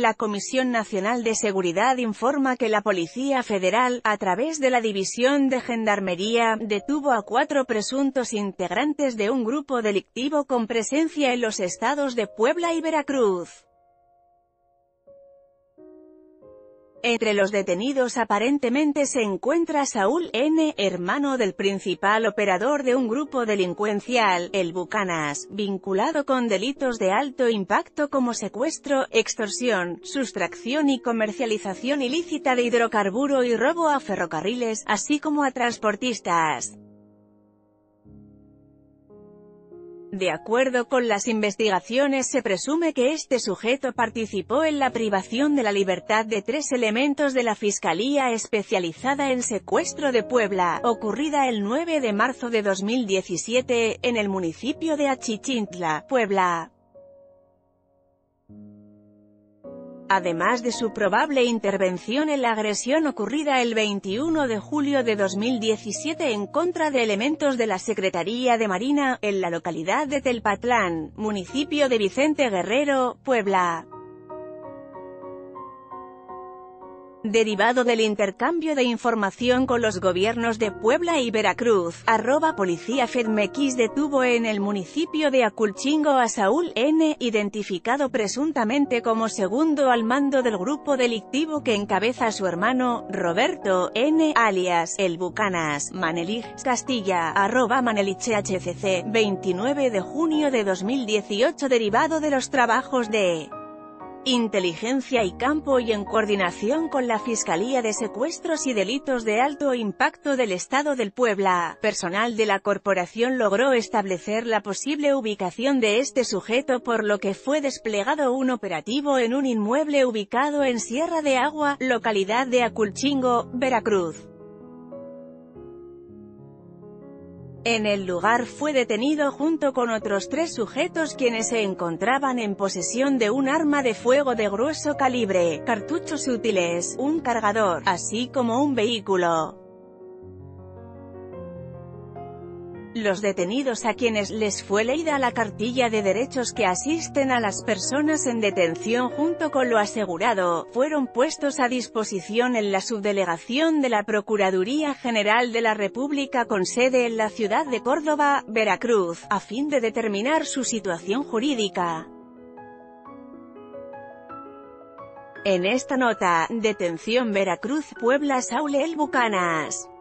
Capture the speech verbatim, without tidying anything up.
La Comisión Nacional de Seguridad informa que la Policía Federal, a través de la División de Gendarmería, detuvo a cuatro presuntos integrantes de un grupo delictivo con presencia en los estados de Puebla y Veracruz. Entre los detenidos aparentemente se encuentra Saúl N., hermano del principal operador de un grupo delincuencial, el Bucanas, vinculado con delitos de alto impacto como secuestro, extorsión, sustracción y comercialización ilícita de hidrocarburo y robo a ferrocarriles, así como a transportistas. De acuerdo con las investigaciones, se presume que este sujeto participó en la privación de la libertad de tres elementos de la Fiscalía Especializada en Secuestro de Puebla, ocurrida el nueve de marzo de dos mil diecisiete, en el municipio de Achichintla, Puebla. Además de su probable intervención en la agresión ocurrida el veintiuno de julio de dos mil diecisiete en contra de elementos de la Secretaría de Marina, en la localidad de Telpatlán, municipio de Vicente Guerrero, Puebla. Derivado del intercambio de información con los gobiernos de Puebla y Veracruz, arroba Policía Fedmex detuvo en el municipio de Aculchingo a Saúl N., identificado presuntamente como segundo al mando del grupo delictivo que encabeza a su hermano, Roberto N., alias, el Bucanas, Manelich Castilla, arroba manelichhcc, veintinueve de junio de dos mil dieciocho, derivado de los trabajos de inteligencia y campo y en coordinación con la Fiscalía de Secuestros y Delitos de Alto Impacto del Estado del Puebla, personal de la corporación logró establecer la posible ubicación de este sujeto, por lo que fue desplegado un operativo en un inmueble ubicado en Sierra de Agua, localidad de Aculchingo, Veracruz. En el lugar fue detenido junto con otros tres sujetos quienes se encontraban en posesión de un arma de fuego de grueso calibre, cartuchos útiles, un cargador, así como un vehículo. Los detenidos, a quienes les fue leída la cartilla de derechos que asisten a las personas en detención junto con lo asegurado, fueron puestos a disposición en la subdelegación de la Procuraduría General de la República con sede en la ciudad de Córdoba, Veracruz, a fin de determinar su situación jurídica. En esta nota, detención Veracruz, Puebla, Saúl el Bucanas.